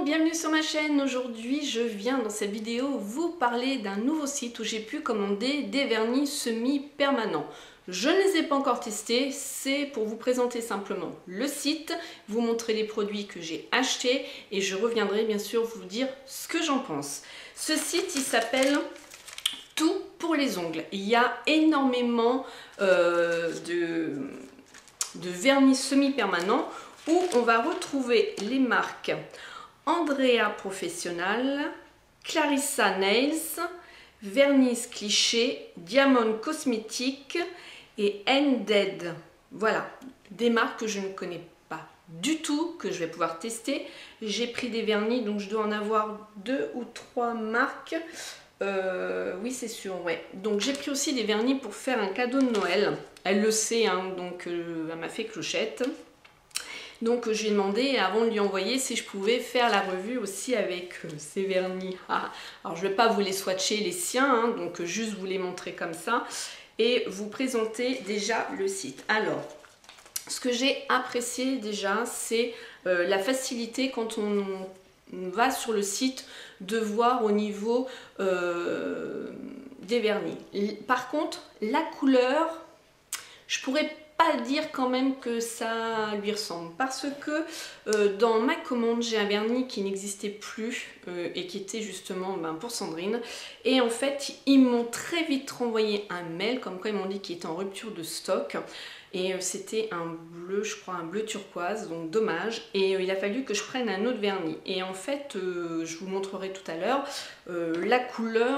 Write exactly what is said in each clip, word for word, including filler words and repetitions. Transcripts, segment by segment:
monde, bienvenue sur ma chaîne. Aujourd'hui je viens dans cette vidéo vous parler d'un nouveau site où j'ai pu commander des vernis semi-permanents. Je ne les ai pas encore testés, c'est pour vous présenter simplement le site, vous montrer les produits que j'ai achetés et je reviendrai bien sûr vous dire ce que j'en pense. Ce site il s'appelle Tout pour les ongles. Il y a énormément euh, de, de vernis semi-permanents où on va retrouver les marques Andrea Professional, Clarissa Nails, Vernis Cliché, Diamond Cosmétique et N-Dead. Voilà, des marques que je ne connais pas du tout, que je vais pouvoir tester. J'ai pris des vernis, donc je dois en avoir deux ou trois marques. Euh, oui, c'est sûr, ouais. Donc j'ai pris aussi des vernis pour faire un cadeau de Noël. Elle le sait, hein, donc euh, elle m'a fait clochette. Donc je lui ai demandé avant de lui envoyer si je pouvais faire la revue aussi avec euh, ces vernis. Ah, alors je ne vais pas vous les swatcher les siens, hein, donc juste vous les montrer comme ça et vous présenter déjà le site. Alors, ce que j'ai apprécié déjà, c'est euh, la facilité quand on, on va sur le site de voir au niveau euh, des vernis. Par contre, la couleur, je pourrais pas dire quand même que ça lui ressemble parce que euh, dans ma commande j'ai un vernis qui n'existait plus euh, et qui était justement ben, pour Sandrine et en fait ils m'ont très vite renvoyé un mail comme quoi ils m'ont dit qu'il était en rupture de stock et euh, c'était un bleu, je crois un bleu turquoise, donc dommage, et euh, il a fallu que je prenne un autre vernis et en fait euh, je vous montrerai tout à l'heure euh, la couleur.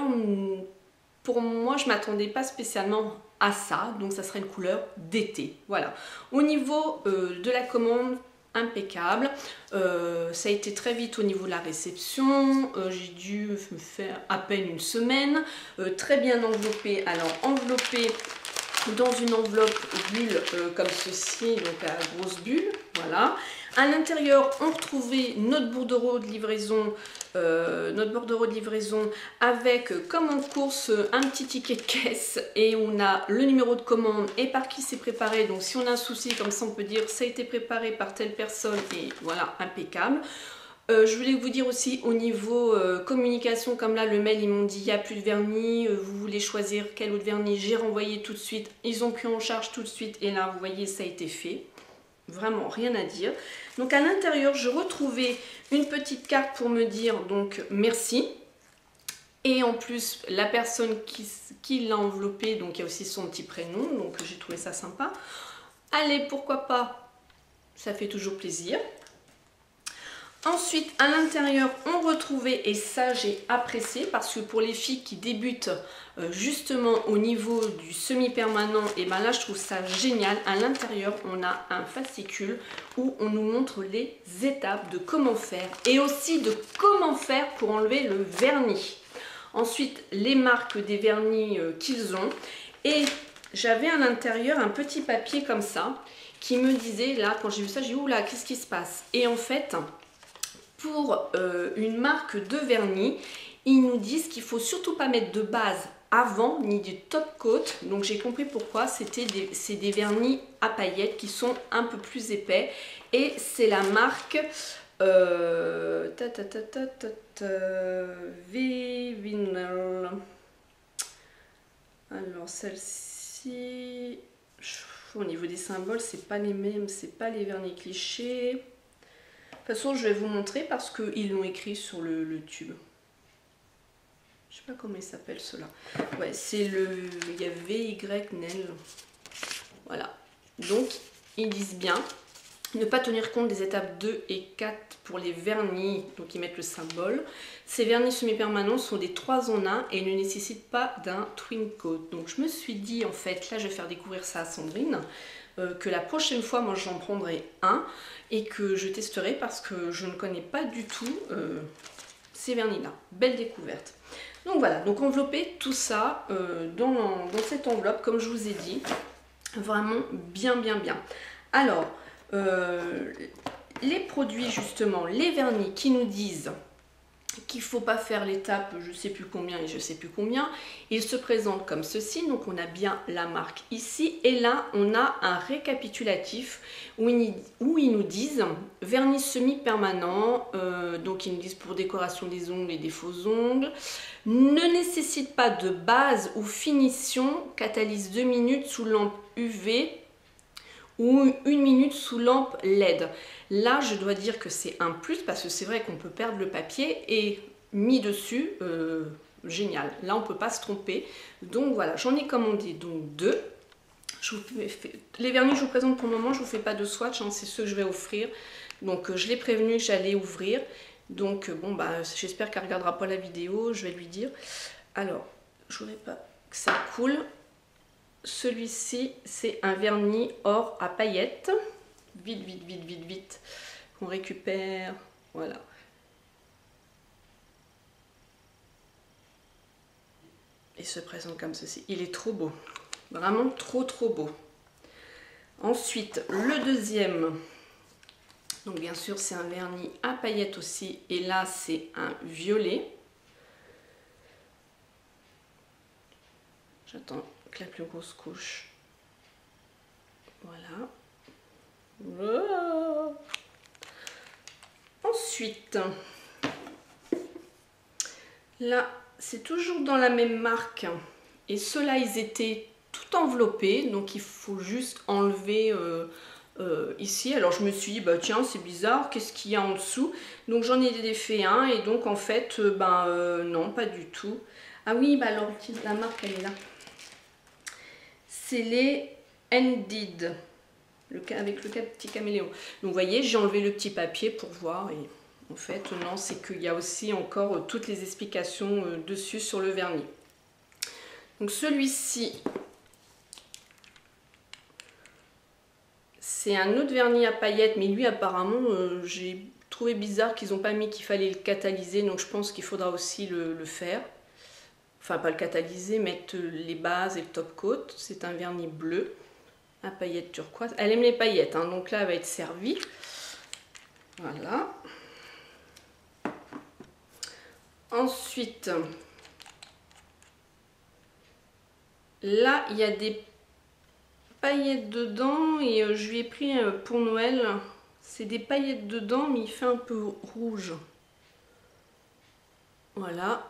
Pour moi, je ne m'attendais pas spécialement à ça, donc ça serait une couleur d'été. Voilà. Au niveau euh, de la commande, impeccable. Euh, ça a été très vite au niveau de la réception. Euh, j'ai dû me faire à peine une semaine. Euh, très bien enveloppé. Alors, enveloppé dans une enveloppe bulle euh, comme ceci, donc à grosse bulle. Voilà. À l'intérieur, on retrouvait notre bordereau de livraison, euh, notre bordereau de livraison avec, euh, comme en course, un petit ticket de caisse et on a le numéro de commande et par qui c'est préparé. Donc si on a un souci, comme ça on peut dire ça a été préparé par telle personne et voilà, impeccable. Euh, je voulais vous dire aussi au niveau euh, communication, comme là le mail ils m'ont dit il n'y a plus de vernis, euh, vous voulez choisir quel autre vernis, j'ai renvoyé tout de suite, ils ont pris en charge tout de suite et là vous voyez ça a été fait. Vraiment rien à dire. Donc à l'intérieur je retrouvais une petite carte pour me dire donc merci et en plus la personne qui, qui l'a enveloppé, donc il y a aussi son petit prénom, donc j'ai trouvé ça sympa. Allez, pourquoi pas, ça fait toujours plaisir. Ensuite, à l'intérieur, on retrouvait, et ça j'ai apprécié, parce que pour les filles qui débutent euh, justement au niveau du semi-permanent, et ben là je trouve ça génial. À l'intérieur, on a un fascicule où on nous montre les étapes de comment faire, et aussi de comment faire pour enlever le vernis. Ensuite, les marques des vernis euh, qu'ils ont, et j'avais à l'intérieur un petit papier comme ça, qui me disait, là quand j'ai vu ça, j'ai dit oula, qu'est-ce qui se passe? Et en fait, pour euh, une marque de vernis, ils nous disent qu'il ne faut surtout pas mettre de base avant ni du top coat. Donc j'ai compris pourquoi, c'était des, c'est des vernis à paillettes qui sont un peu plus épais. Et c'est la marque euh, ta, ta, ta, ta, ta, ta, Vivinal. Alors celle-ci, au niveau des symboles, c'est pas les mêmes, c'est pas les vernis clichés. De toute façon, je vais vous montrer parce qu'ils l'ont écrit sur le, le tube. Je sais pas comment il s'appelle cela. Ouais, c'est le... Il y a V Y N E L. Voilà. Donc, ils disent bien ne pas tenir compte des étapes deux et quatre pour les vernis. Donc, ils mettent le symbole. Ces vernis semi-permanents sont des trois en un et ne nécessitent pas d'un twin coat. Donc, je me suis dit, en fait, là, je vais faire découvrir ça à Sandrine. Euh, que la prochaine fois moi j'en prendrai un et que je testerai parce que je ne connais pas du tout euh, ces vernis là. Belle découverte. Donc voilà, donc envelopper tout ça euh, dans, dans cette enveloppe comme je vous ai dit, vraiment bien bien bien. Alors euh, les produits justement, les vernis qui nous disent qu'il ne faut pas faire l'étape je sais plus combien et je sais plus combien. Il se présente comme ceci, donc on a bien la marque ici, et là on a un récapitulatif où ils, où ils nous disent vernis semi-permanent, euh, donc ils nous disent pour décoration des ongles et des faux ongles, ne nécessite pas de base ou finition, catalyse deux minutes sous lampe U V ou une minute sous lampe L E D. Là, je dois dire que c'est un plus parce que c'est vrai qu'on peut perdre le papier et mis dessus, euh, génial. Là, on ne peut pas se tromper. Donc voilà, j'en ai commandé donc deux. Je vous fais... Les vernis, je vous présente pour le moment, je ne vous fais pas de swatch, hein, c'est ceux que je vais offrir. Donc euh, je l'ai prévenu que j'allais ouvrir. Donc euh, bon, bah, j'espère qu'elle ne regardera pas la vidéo, je vais lui dire. Alors, je ne voudrais pas que ça coule. Celui-ci, c'est un vernis or à paillettes. Vite, vite, vite, vite, vite. On récupère. Voilà. Il se présente comme ceci. Il est trop beau. Vraiment trop, trop beau. Ensuite, le deuxième. Donc, bien sûr, c'est un vernis à paillettes aussi. Et là, c'est un violet. J'attends la plus grosse couche. Voilà. Voilà. Ensuite, là, c'est toujours dans la même marque. Et ceux-là, ils étaient tout enveloppés. Donc, il faut juste enlever euh, euh, ici. Alors, je me suis dit, bah tiens, c'est bizarre. Qu'est-ce qu'il y a en dessous? Donc, j'en ai défait un. Et donc, en fait, euh, ben euh, non, pas du tout. Ah oui, bah alors, la marque, elle est là. C'est les Endid, le, avec le petit caméléon. Donc vous voyez, j'ai enlevé le petit papier pour voir. Et en fait, non, c'est qu'il y a aussi encore euh, toutes les explications euh, dessus sur le vernis. Donc celui-ci, c'est un autre vernis à paillettes. Mais lui, apparemment, euh, j'ai trouvé bizarre qu'ils n'ont pas mis qu'il fallait le catalyser. Donc je pense qu'il faudra aussi le, le faire. Enfin, pas le catalyser, mettre les bases et le top coat. C'est un vernis bleu à paillettes turquoise. Elle aime les paillettes, hein, donc là, elle va être servie. Voilà. Ensuite, là, il y a des paillettes dedans et euh, je lui ai pris euh, pour Noël. C'est des paillettes dedans, mais il fait un peu rouge. Voilà.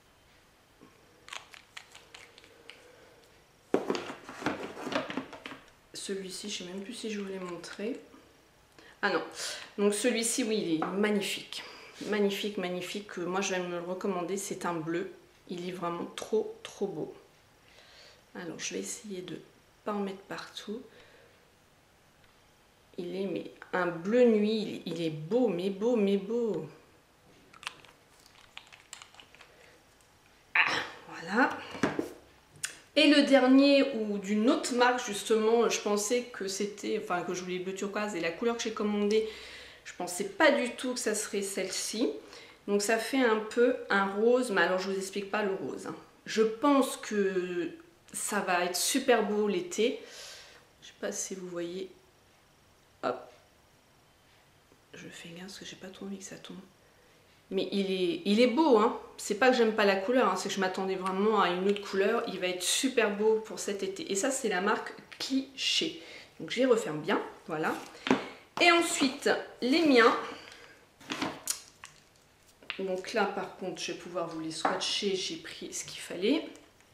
Celui-ci, je ne sais même plus si je vous l'ai montré. Ah non. Donc celui-ci, oui, il est magnifique. Magnifique, magnifique. Moi, je vais me le recommander. C'est un bleu. Il est vraiment trop, trop beau. Alors, je vais essayer de ne pas en mettre partout. Il est mais, un bleu nuit. Il est beau, mais beau, mais beau. Ah, voilà. Et le dernier, ou d'une autre marque justement, je pensais que c'était, enfin que je voulais bleu turquoise et la couleur que j'ai commandée, je pensais pas du tout que ça serait celle-ci. Donc ça fait un peu un rose, mais alors je vous explique pas le rose. Hein. Je pense que ça va être super beau l'été. Je sais pas si vous voyez. Hop. Je fais gaffe parce que j'ai pas trop envie que ça tombe. Mais il est, il est beau, hein. C'est pas que j'aime pas la couleur, hein, c'est que je m'attendais vraiment à une autre couleur. Il va être super beau pour cet été. Et ça, c'est la marque Cliché. Donc, j'y referme bien, voilà. Et ensuite, les miens. Donc là, par contre, je vais pouvoir vous les swatcher. J'ai pris ce qu'il fallait.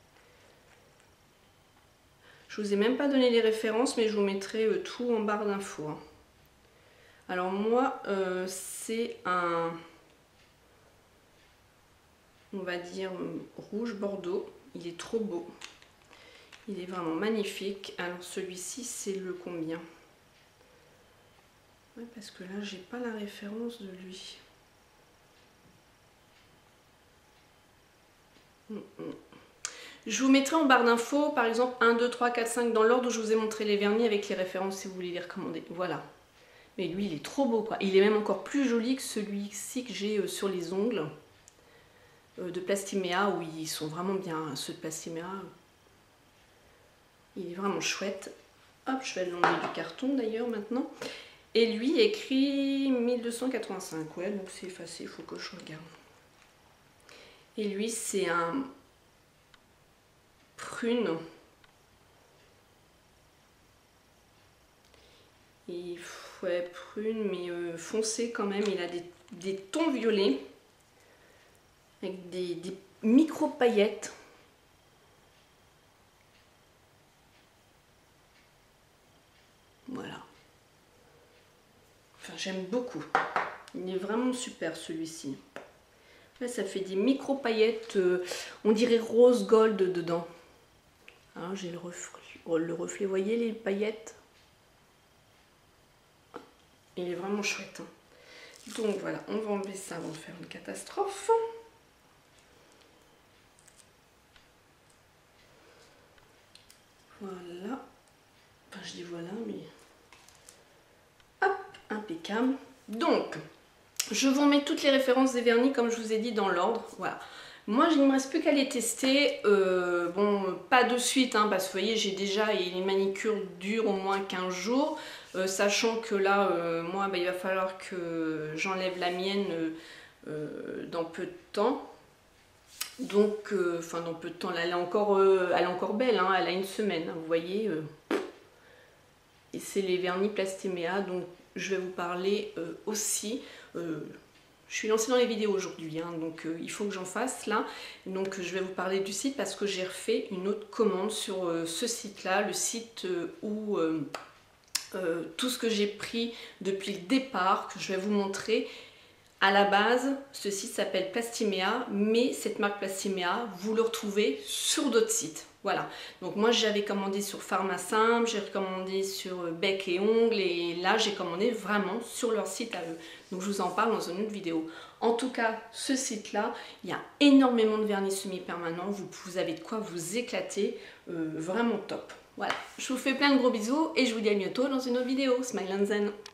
Je vous ai même pas donné les références, mais je vous mettrai euh, tout en barre d'infos. Hein. Alors moi, euh, c'est un... on va dire rouge bordeaux. Il est trop beau, il est vraiment magnifique. Alors celui-ci, c'est le combien? Ouais, parce que là j'ai pas la référence de lui. mm -mm. Je vous mettrai en barre d'infos par exemple un, deux, trois, quatre, cinq dans l'ordre où je vous ai montré les vernis avec les références si vous voulez les recommander. Voilà. Mais lui il est trop beau quoi. Il est même encore plus joli que celui-ci que j'ai sur les ongles de Plastiméa, où ils sont vraiment bien, ceux de Plastiméa. Il est vraiment chouette. Hop, je vais l'enlever du carton d'ailleurs maintenant. Et lui écrit mille deux cent quatre-vingt-cinq, ouais, donc c'est effacé, il faut que je regarde. Et lui, c'est un prune. Et ouais, prune, mais euh, foncé quand même. Il a des, des tons violets avec des, des micro paillettes. Voilà. Enfin, j'aime beaucoup. Il est vraiment super celui-ci. Là, ça fait des micro paillettes, euh, on dirait rose gold dedans. Hein, j'ai le reflet, le reflet, vous voyez les paillettes? Il est vraiment chouette. Hein. Donc voilà, on va enlever ça avant de faire une catastrophe. Voilà. Enfin, je dis voilà, mais... Hop, impeccable. Donc, je vous mets toutes les références des vernis, comme je vous ai dit, dans l'ordre. Voilà. Moi, il ne me reste plus qu'à les tester. Euh, bon, pas de suite, hein, parce que vous voyez, j'ai déjà... les manicures durent au moins quinze jours. Euh, sachant que là, euh, moi, bah, il va falloir que j'enlève la mienne euh, euh, dans peu de temps. Donc, euh, enfin, dans peu de temps, là, elle est encore, euh, elle est encore belle, hein, elle a une semaine, hein, vous voyez. Euh, et c'est les vernis Plastéméa, donc je vais vous parler euh, aussi. Euh, je suis lancée dans les vidéos aujourd'hui, hein, donc euh, il faut que j'en fasse là. Donc je vais vous parler du site parce que j'ai refait une autre commande sur euh, ce site-là, le site euh, où euh, euh, tout ce que j'ai pris depuis le départ, que je vais vous montrer. À la base, ce site s'appelle Plastéméa, mais cette marque Plastéméa, vous le retrouvez sur d'autres sites. Voilà, donc moi j'avais commandé sur Pharmasimple, j'ai recommandé sur Bec et Ongles, et là j'ai commandé vraiment sur leur site à eux. Donc je vous en parle dans une autre vidéo. En tout cas, ce site-là, il y a énormément de vernis semi-permanent, vous, vous avez de quoi vous éclater, euh, vraiment top. Voilà, je vous fais plein de gros bisous et je vous dis à bientôt dans une autre vidéo. Smile and Zen.